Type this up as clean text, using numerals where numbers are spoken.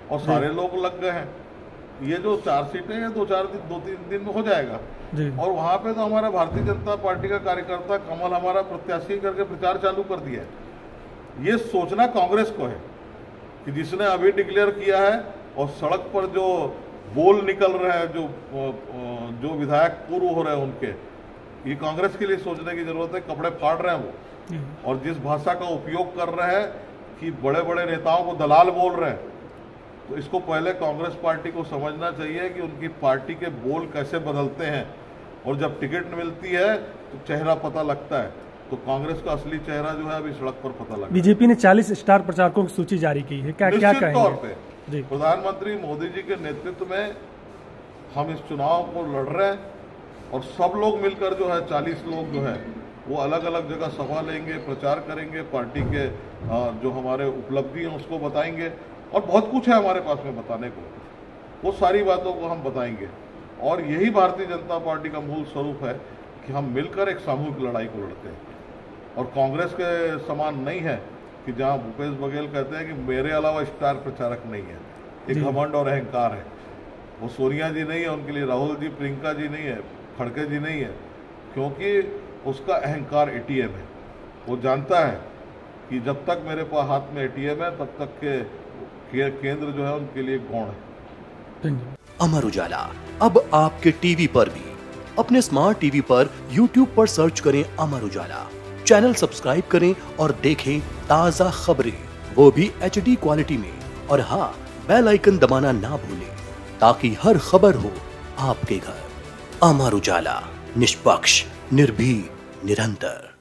और सारे लोग लग गए हैं। ये जो 4 सीटें हैं 2-3 दिन में हो जाएगा। और वहां पे तो हमारा भारतीय जनता पार्टी का कार्यकर्ता कमल हमारा प्रत्याशी करके प्रचार चालू कर दिया है। ये सोचना कांग्रेस को है कि जिसने अभी डिक्लेयर किया है और सड़क पर जो बोल निकल रहे हैं, जो विधायक पूर्व हो रहे हैं उनके, ये कांग्रेस के लिए सोचने की जरूरत है। कपड़े फाड़ रहे हैं वो, और जिस भाषा का उपयोग कर रहे हैं कि बड़े बड़े नेताओं को दलाल बोल रहे हैं, तो इसको पहले कांग्रेस पार्टी को समझना चाहिए कि उनकी पार्टी के बोल कैसे बदलते हैं, और जब टिकट मिलती है तो चेहरा पता लगता है। तो कांग्रेस का असली चेहरा जो है अभी सड़क पर पता लगा। बीजेपी ने 40 स्टार प्रचारकों की सूची जारी की है, क्या कहेंगे? तौर पे प्रधानमंत्री मोदी जी के नेतृत्व में हम इस चुनाव को लड़ रहे हैं, और सब लोग मिलकर जो है 40 लोग जो है वो अलग अलग जगह सभा लेंगे, प्रचार करेंगे, पार्टी के जो हमारे उपलब्धि हैं उसको बताएंगे, और बहुत कुछ है हमारे पास में बताने को। वो सारी बातों को हम बताएंगे, और यही भारतीय जनता पार्टी का मूल स्वरूप है कि हम मिलकर एक सामूहिक लड़ाई को लड़ते हैं। और कांग्रेस के समान नहीं है कि जहां भूपेश बघेल कहते हैं कि मेरे अलावा स्टार प्रचारक नहीं है। एक घमंड और अहंकार है। वो सोनिया जी नहीं है उनके लिए, राहुल जी, प्रियंका जी नहीं है, खड़गे जी नहीं है, क्योंकि उसका अहंकार एटीएम है। वो जानता है कि जब तक मेरे पास हाथ में एटीएम है तब तक के केंद्र जो है उनके लिए गौण है। अमर उजाला अब आपके टीवी पर भी। अपने स्मार्ट टीवी पर यूट्यूब पर सर्च करें अमर उजाला, चैनल सब्सक्राइब करें और देखें ताजा खबरें, वो भी HD क्वालिटी में। और हाँ, बेल आइकन दबाना ना भूलें ताकि हर खबर हो आपके घर। अमर उजाला, निष्पक्ष, निर्भीक, निरंतर।